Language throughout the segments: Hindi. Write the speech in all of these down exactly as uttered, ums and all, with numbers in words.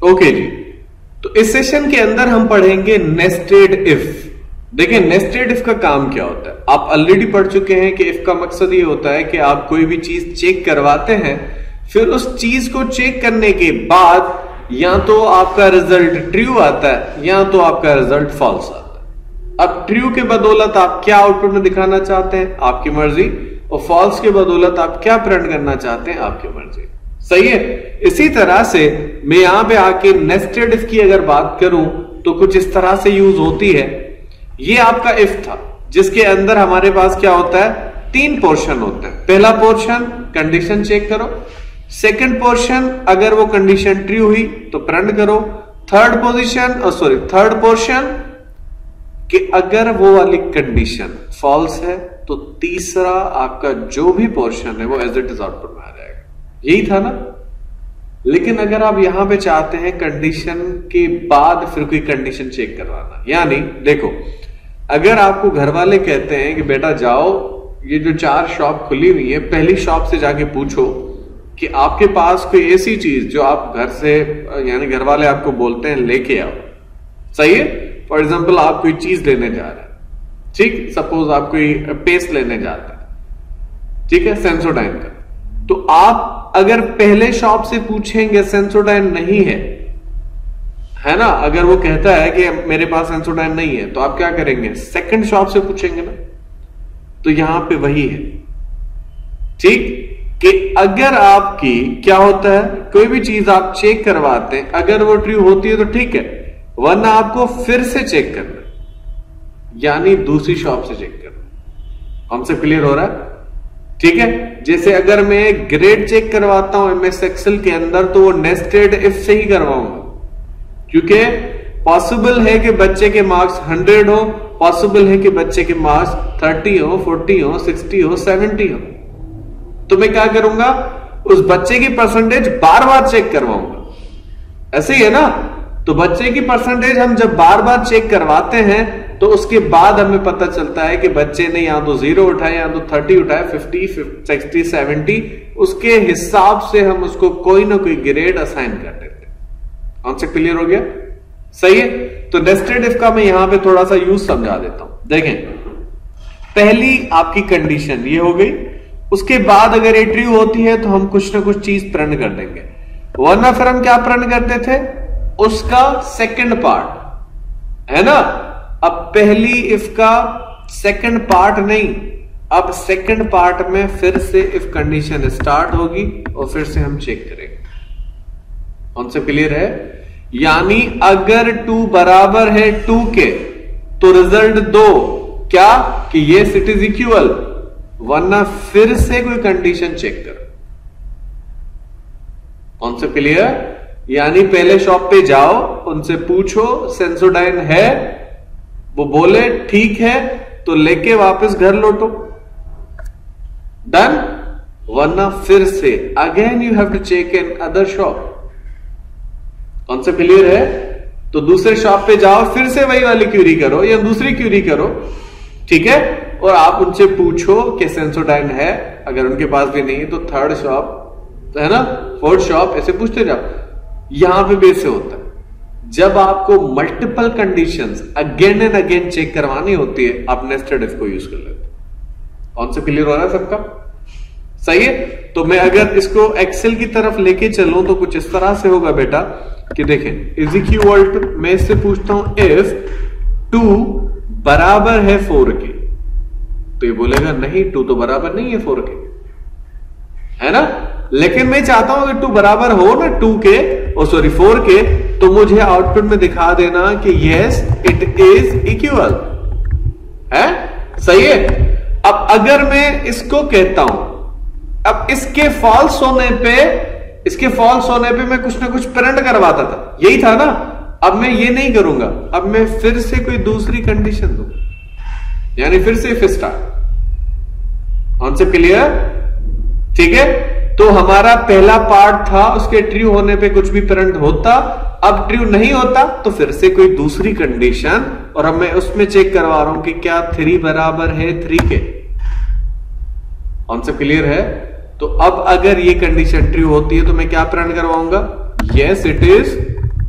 ओके जी, तो इस सेशन के अंदर हम पढ़ेंगे नेस्टेड इफ। देखिए नेस्टेड इफ का काम क्या होता है, आप ऑलरेडी पढ़ चुके हैं कि इफ का मकसद ये होता है कि आप कोई भी चीज चेक करवाते हैं, फिर उस चीज को चेक करने के बाद या तो आपका रिजल्ट ट्रू आता है या तो आपका रिजल्ट फॉल्स आता है। अब ट्रू के बदौलत आप क्या आउटपुट में दिखाना चाहते हैं, आपकी मर्जी, और फॉल्स के बदौलत आप क्या प्रिंट करना चाहते हैं, आपकी मर्जी। सही है। इसी तरह से मैं यहां पे आके नेस्टेड इफ की अगर बात करूं तो कुछ इस तरह से यूज होती है। ये आपका इफ था जिसके अंदर हमारे पास क्या होता है, तीन पोर्शन होते हैं। पहला पोर्शन कंडीशन चेक करो, सेकंड पोर्शन अगर वो कंडीशन ट्रू हुई तो प्रिंट करो, थर्ड पोजीशन और सॉरी थर्ड पोर्शन कि अगर वो वाली कंडीशन फॉल्स है तो तीसरा आपका जो भी पोर्शन है वो एज इट इज आउटपुट में आ जाएगा। यही था ना। लेकिन अगर आप यहां पे चाहते हैं कंडीशन के बाद फिर कोई कंडीशन चेक करवाना, यानी देखो अगर आपको घर वाले कहते हैं कि बेटा जाओ ये जो चार शॉप खुली हुई है पहली शॉप से जाके पूछो कि आपके पास कोई ऐसी चीज जो आप घर से यानी घर वाले आपको बोलते हैं लेके आओ। सही है। फॉर एग्जाम्पल आप कोई चीज लेने जा रहे हैं, ठीक, सपोज आप कोई पेस्ट लेने जाते हैं, ठीक है, सेंसोडाइन का, तो आप अगर पहले शॉप से पूछेंगे सेंसोडाइन नहीं है, है ना, अगर वो कहता है कि मेरे पास सेंसोडाइन नहीं है तो आप क्या करेंगे, सेकंड शॉप से पूछेंगे ना। तो यहां पे वही है, ठीक, कि अगर आपकी क्या होता है कोई भी चीज आप चेक करवाते हैं, अगर वो ट्रू होती है तो ठीक है, वरना आपको फिर से चेक करना, यानी दूसरी शॉप से चेक करना। हमसे क्लियर हो रहा है? ठीक है। जैसे अगर मैं ग्रेड चेक करवाता हूं एमएस एक्सेल के अंदर तो वो नेस्टेड इफ से ही करवाऊंगा, क्योंकि पॉसिबल है कि बच्चे के मार्क्स हंड्रेड हो, पॉसिबल है कि बच्चे के मार्क्स थर्टी हो, फोर्टी हो, सिक्सटी हो, सेवेंटी हो। तो मैं क्या करूंगा, उस बच्चे की परसेंटेज बार बार चेक करवाऊंगा। ऐसे ही है ना। तो बच्चे की परसेंटेज हम जब बार बार चेक करवाते हैं तो उसके बाद हमें पता चलता है कि बच्चे ने या तो जीरो उठाए या तो थर्टी उठाए, फिफ्टी, सिक्सटी, सेवेंटी, उसके हिसाब से हम उसको कोई ना कोई ग्रेड असाइन कर देते हैं। कॉन्सेप्ट क्लियर हो गया? सही है। तो नेस्टेड इफ का मैं यहां पे थोड़ा सा यूज समझा देता हूं। देखें, पहली आपकी कंडीशन ये हो गई, उसके बाद अगर ये ट्रू होती है तो हम कुछ ना कुछ चीज प्रिंट कर देंगे, वरना फिर हम क्या प्रिंट करते थे, उसका सेकंड पार्ट, है ना। अब पहली इफ का सेकंड पार्ट नहीं, अब सेकंड पार्ट में फिर से इफ कंडीशन स्टार्ट होगी और फिर से हम चेक करेंगे। कौन से क्लियर है? यानी अगर टू बराबर है टू के तो रिजल्ट दो क्या कि ये इट इज इक्वल, वरना फिर से कोई कंडीशन चेक करो। कौन से क्लियर? यानी पहले शॉप पे जाओ, उनसे पूछो सेंसोडाइन है, वो बोले ठीक है तो लेके वापस घर लौटो, डन। वरना फिर से again you have to check in other shop. कौन सा क्लियर है? तो दूसरे शॉप पे जाओ, फिर से वही वाली क्यूरी करो या दूसरी क्यूरी करो, ठीक है, और आप उनसे पूछो कि सेंसोडाइन है। अगर उनके पास भी नहीं है तो थर्ड शॉप, है ना, फोर्थ शॉप, ऐसे पूछते जाओ। यहां पे बेस से होता है जब आपको multiple conditions again and again check करवानी होती है, आप नेस्टेड इफ को यूज कर लेते हैं। कौन सा क्लियर हो रहा है सबका? सही है। तो मैं अगर इसको एक्सेल की तरफ लेके चलूं तो कुछ इस तरह से होगा बेटा कि देखें, इज इक्वल टू, मैं इससे पूछता हूं इफ टू बराबर है फोर के, तो ये बोलेगा नहीं टू तो बराबर नहीं है फोर के, है ना। लेकिन मैं चाहता हूं अगर टू बराबर हो ना टू के और सॉरी फोर के, तो मुझे आउटपुट में दिखा देना कि यस इट इज इक्वल है। सही है। अब अगर मैं इसको कहता हूं, अब इसके फॉल्स होने पे इसके फॉल्स होने पे मैं कुछ ना कुछ प्रिंट करवाता था, यही था ना। अब मैं ये नहीं करूंगा, अब मैं फिर से कोई दूसरी कंडीशन दूंगा, यानी फिर से इफ स्टार्ट। कौन से क्लियर? ठीक है। तो हमारा पहला पार्ट था, उसके ट्रू होने पे कुछ भी प्रिंट होता, अब ट्रू नहीं होता तो फिर से कोई दूसरी कंडीशन, और अब मैं उसमें चेक करवा रहा हूं कि क्या थ्री बराबर है थ्री के। कौन सा क्लियर है? तो अब अगर ये कंडीशन ट्रू होती है तो मैं क्या प्रिंट करवाऊंगा, yes it is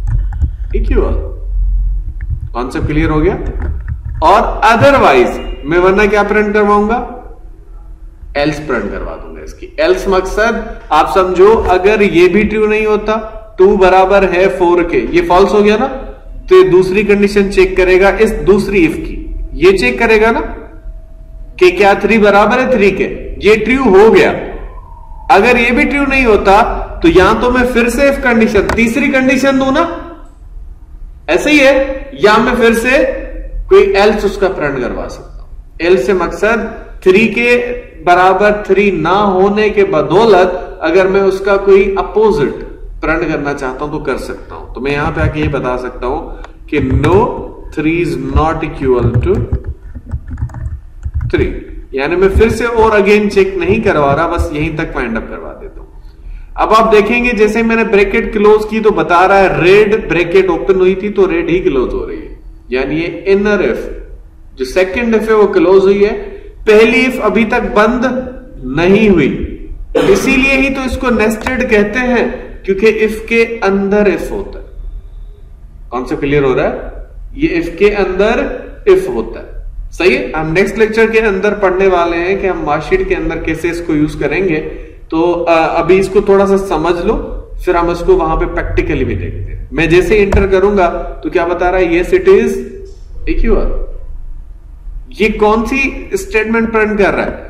equal. Concept clear हो गया। और अदरवाइज मैं वरना क्या प्रिंट करवाऊंगा, एल्स प्रिंट करवा दूंगा इसकी। एल्स मकसद आप समझो, अगर ये भी ट्रू नहीं होता, टू बराबर है फोर के, ये फॉल्स हो गया ना, तो ये दूसरी कंडीशन चेक करेगा इस दूसरी इफ की, ये चेक करेगा ना कि क्या थ्री बराबर है थ्री के, ये ट्रू हो गया। अगर ये भी ट्रू नहीं होता तो यहां तो मैं फिर से इफ कंडीशन, तीसरी कंडीशन दूं ना, ऐसे ही है, या मैं फिर से कोई एल्स उसका प्रिंट करवा सकता हूं। एल्स से मकसद थ्री के बराबर थ्री ना होने के बदौलत अगर मैं उसका कोई अपोजिट प्रिंट करना चाहता हूं तो कर सकता हूं। तो मैं यहां पे आके ये बता सकता हूं कि no three is not equal to three, यानी मैं फिर से और अगेन चेक नहीं करवा रहा, बस यहीं तक फाइंड अप करवा देता हूं। अब आप देखेंगे जैसे मैंने ब्रैकेट क्लोज की तो बता रहा है रेड ब्रैकेट ओपन हुई थी तो रेड ही क्लोज हो रही है, यानी ये इनर इफ, जो सेकंड इफ है वो क्लोज हुई है, पहली इफ अभी तक बंद नहीं हुई, इसीलिए ही तो इसको नेस्टेड कहते हैं, क्योंकि इफ के अंदर इफ होता है। कॉन्सेप्ट क्लियर हो रहा है, ये इफ के अंदर इफ होता है। सही है। हम नेक्स्ट लेक्चर के अंदर पढ़ने वाले हैं कि हम मार्कशीट के अंदर कैसे इसको यूज करेंगे, तो अभी इसको थोड़ा सा समझ लो, फिर हम इसको वहां पे प्रैक्टिकली भी देखते हैं। मैं जैसे इंटर करूंगा तो क्या बता रहा है, यस इट इज इक्वल। ये कौन सी स्टेटमेंट प्रिंट कर रहा है,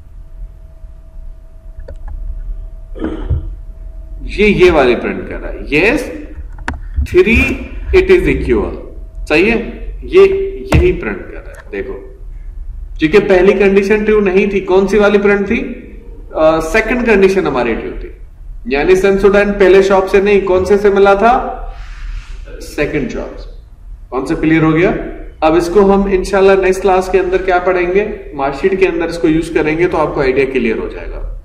ये ये वाली प्रिंट कर रहा है, yes three it is equal. सही है, ये यही प्रिंट कर रहा है। देखो, क्योंकि पहली कंडीशन ट्रू नहीं थी, कौन सी वाली प्रिंट थी, सेकंड कंडीशन हमारी ट्रू थी, यानी सेंसोडाइन पहले शॉप से नहीं, कौन से से मिला था, सेकंड शॉप से। कौन से क्लियर हो गया। अब इसको हम इंशाल्लाह नेक्स्ट क्लास के अंदर क्या पढ़ेंगे, मार्कशीट के अंदर इसको यूज करेंगे तो आपको आइडिया क्लियर हो जाएगा।